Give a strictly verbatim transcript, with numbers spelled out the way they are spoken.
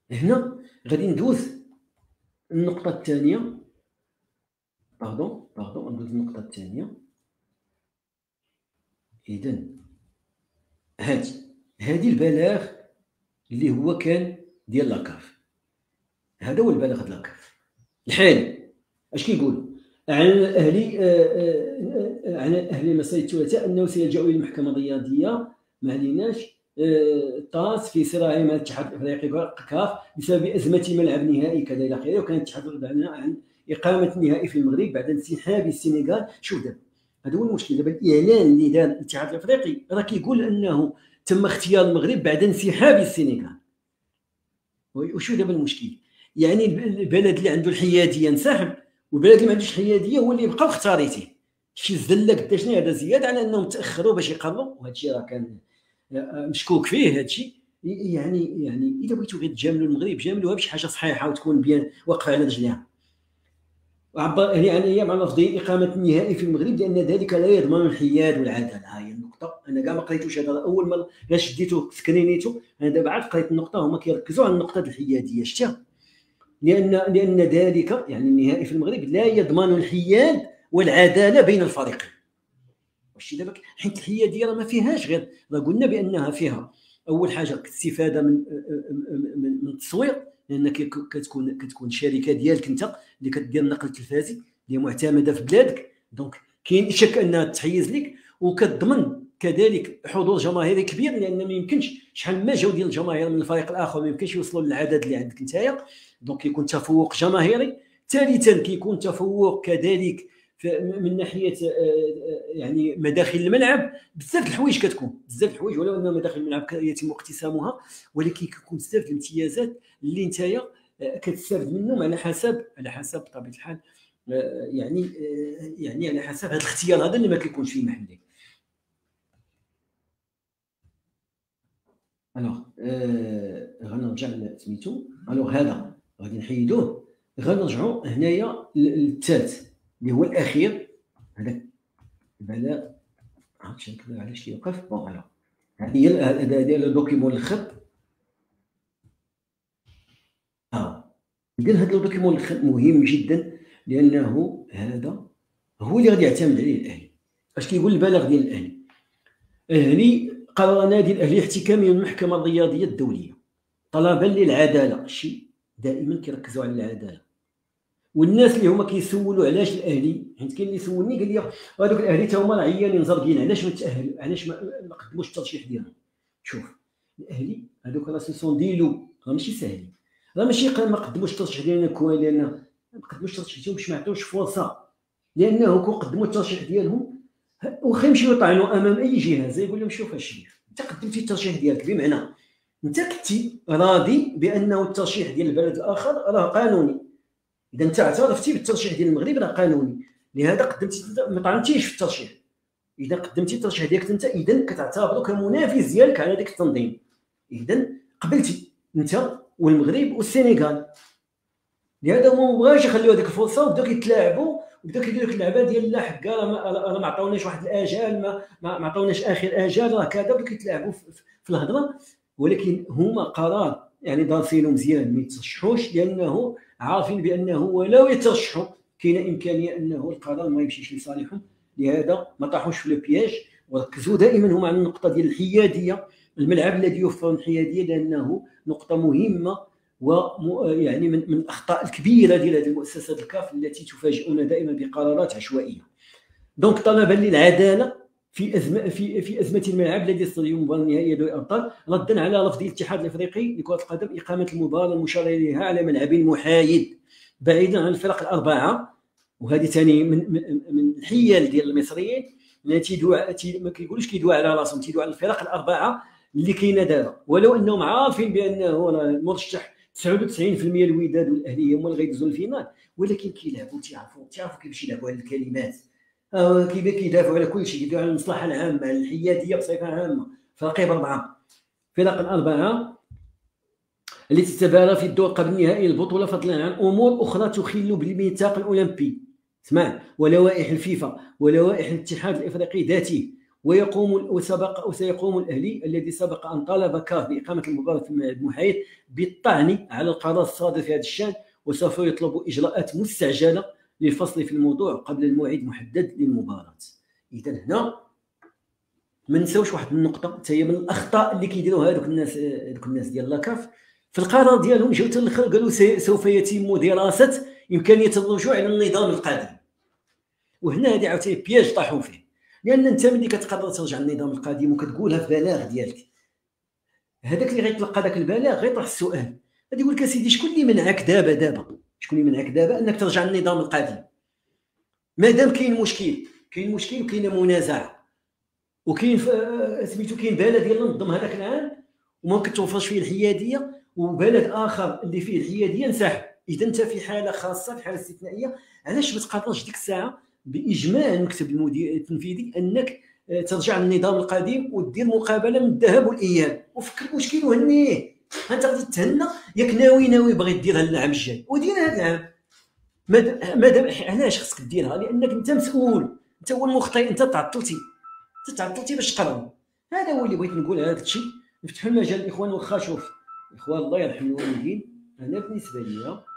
هنا غادي ندوز النقطة الثانية. باردون باردون ندوز النقطة الثانية. إذا هادي هادي البلاغ اللي هو كان ديال لاكاف. هذا هو البلاغ ديال لاكاف الحالي. اش كيقولوا على اهلي على اهل مسائل الثلاثاء انه سيلجا الى المحكمه الرياضيه ما عليناش طاس في صراعه مع الاتحاد الافريقي كاف بسبب ازمه ملعب نهائي كذا الى اخره. وكان الاتحاد الافريقي عن اقامه النهائي في المغرب بعد انسحاب السنغال. شوف دابا هذا هو المشكل. دابا الاعلان اللي دار الاتحاد الافريقي راه كيقول انه تم اختيار المغرب بعد انسحاب السنغال. وشو دابا المشكل؟ يعني البلد اللي عنده الحياديه انسحب، والبلد اللي ما عندوش حياديه هو اللي يبقى واختاريتيه. شي الزله قد شنو هذا زياده على انهم تاخروا باش يقرروا، وهذا الشيء راه كان مشكوك فيه. هذا الشيء يعني يعني اذا بغيتوا غير تجاملوا المغرب جاملوها بشي حاجه صحيحه وتكون بيان واقفه على رجليها. وعبر يعني مع افضليه اقامه النهائي في المغرب لان ذلك لا يضمن الحياد والعداله. ها هي النقطه. انا كاع ما قريتوش هذا اول ما غير شديتو سكرينيتو. انا دابا عاد قريت النقطه. هما كيركزوا على النقطه الحياديه. شتيها؟ لان لان ذلك يعني النهائي في المغرب لا يضمن الحياد والعداله بين الفريقين. واش دابا حيت الحياديه راه ما فيهاش غير راه قلنا بانها فيها اول حاجه الاستفاده من من, من التصوير، لان كتكون كتكون شركه ديالك انت اللي كدير النقل التلفازي اللي معتمده في بلادك. دونك كاين شك انها تحيز لك، وكتضمن كذلك حضور جماهيري كبير، لان ما يمكنش شحال ما جاو ديال الجماهير من الفريق الاخر ما يمكنش يوصلوا للعدد اللي عندك نتايا. دونك كيكون تفوق جماهيري. ثالثا كيكون تفوق كذلك من ناحيه يعني مداخل الملعب. بزاف الحوايج كتكون بزاف الحوايج، ولو ان مداخل الملعب يتم اقتسامها، ولكن كيكون بزاف الامتيازات اللي نتايا كتستافد منهم على حسب على حسب بطبيعه الحال يعني يعني على حسب هذا الاختيار هذا اللي ما كيكونش فيه محلي. الوغ غنرجع لسميتو. الوغ هذا غادي نحيدوه. غنرجعوا هنايا للثالث اللي هو الاخير. هذاك البلاغ عرفتش نكتب علاش كيوقف. بون الوغ هذه هي هذا ديال الدوكيمون الخط. اه اذا هذا الدوكيمون الخط مهم جدا، لانه هذا هو اللي غادي يعتمد عليه الاهلي. اش كيقول البلاغ ديال الاهلي؟ اهلي قرر نادي الاهلي احتكامه من المحكمه الرياضيه الدوليه طلبا للعداله. شي دائما كيركزوا على العداله. والناس اللي هما كيسولوا علاش الاهلي، حيت كاين اللي سولني قال لي هذوك الاهلي تا هما عيانين زرقين علاش ما تاهلوا، علاش ما قدموش الترشيح ديالهم. شوف الاهلي هذوك راه سون ديلو، راه ماشي ساهلين. راه ماشي ما قدموش الترشيح ديالنا كوين، لان ما قدموش الترشيح ديالهم باش ما عطيوش فرصه، لانه كون قدموا الترشيح ديالهم واخا يمشيو يطعنوا امام اي جهه زي يقول لهم شوف الشريف انت قدمتي الترشيح ديالك، بمعنى انت كنتي راضي بانه الترشيح ديال البلد الاخر راه قانوني. اذا انت اعترفتي بالترشيح ديال المغرب راه قانوني، لهذا قدمتي ما طعنتيش في الترشيح. اذا قدمتي الترشيح ديالك انت اذا كتعتبرو كمنافس ديالك على ديك التنظيم. اذا قبلتي انت والمغرب والسنغال، لهذا ما بغاش يخليو هذيك الفرصه وبداو كيتلاعبوا وبداو كيديروا لك اللعبه ديال لا حكا راه ما عطاوناش واحد الاجال، ما ما عطاوناش اخر اجال راه كذا، بداو كيتلاعبوا في, في الهضره. ولكن هما قرار يعني دارسينو مزيان ما يترشحوش، لانه عارفين بانه ولو يترشحوا كاين امكانيه انه القرار ما يمشيش لصالحهم. لهذا ما طاحوش في البياج وركزوا دائما هما على النقطه ديال الحياديه، الملعب الذي يوفر الحياديه، لانه نقطه مهمه ويعني من, من الاخطاء الكبيره ديال هذه المؤسسات الكاف التي تفاجئنا دائما بقرارات عشوائيه. دونك طلبا للعداله في ازمه في في ازمه الملعب الذي يستضيف المباراه النهائيه دوري الابطال، ردا على لفظ الاتحاد الافريقي لكره القدم اقامه المباراه المشار اليها على ملعب محايد بعيدا عن الفرق الاربعه. وهذه ثاني من من, من الحيل ديال المصريين التي تيدوا ما كيقولوش كيدوا على راسهم، تيدوا على الفرق الاربعه اللي كاينه دابا، ولو انهم عارفين بانه مرشح تسعة وتسعين بالمئة الوداد والاهلي هما اللي غيدوزوا الفينال، ولكن كيلعبوا تيعرفوا تيعرفوا كيفاش يلعبوا على الكلمات. آه كيف كيدافعوا على كل شيء، كيدافعوا على المصلحه العامه، على الحياديه بصفه عامه. فرقيب اربعه فرق الاربعه التي تتبارى في الدور قبل نهائي البطوله، فضلا عن امور اخرى تخل بالميثاق الاولمبي، اسمع، ولوائح الفيفا ولوائح الاتحاد الافريقي ذاته ويقوم وسبق وسيقوم الأهلي الذي سبق أن طالب كاف بإقامة المباراة في الموعد المحايد بالطعن على القرار الصادر في هذا الشأن، وسوف يطلب إجراءات مستعجلة للفصل في الموضوع قبل الموعد المحدد للمباراة. إذا هنا ما نساوش واحد النقطة حتى هي من الأخطاء اللي كيديروها هذوك الناس هذوك الناس ديال لاكاف في القرار ديالهم. جاو حتى الاخر قالوا سوف يتم دراسة إمكانية الرجوع إلى النظام القديم، وهنا هذه عاوتاني بياج طاحوا فيه، لأن أنت ملي كتقرر ترجع للنظام القديم وكتقولها في بلاغ ديالك، هذاك اللي غيتلقى داك البلاغ غيطرح السؤال، غادي يقول لك اسيدي شكون اللي منعك دابا دابا شكون اللي منعك دابا انك ترجع للنظام القديم؟ مادام كاين مشكل كاين مشكل وكاينه منازعه وكاين سميتو كاين بلد يلا نظم هذاك العام وما كتوفرش فيه الحياديه، وبلد اخر اللي فيه الحياديه انسحب، اذا انت في حاله خاصه في حاله استثنائيه، علاش ما تقررش ديك الساعه باجماع المكتب المدير التنفيذي انك ترجع للنظام القديم ودير مقابله من الذهاب والاياب وفك المشكل وهنيه؟ انت غادي تهنى ياك ناوي ناوي باغي ديرها العام الجاي وديرها هذا العام. مادام علاش خصك ديرها؟ لانك انت مسؤول، انت هو المخطئ، انت تعطلتي انت تعطلتي باش تقرر. هذا هو اللي بغيت نقول. هذا الشيء نفتحوا المجال الاخوان. واخا شوف الاخوان الله يرحم الوالدين، انا بالنسبه لي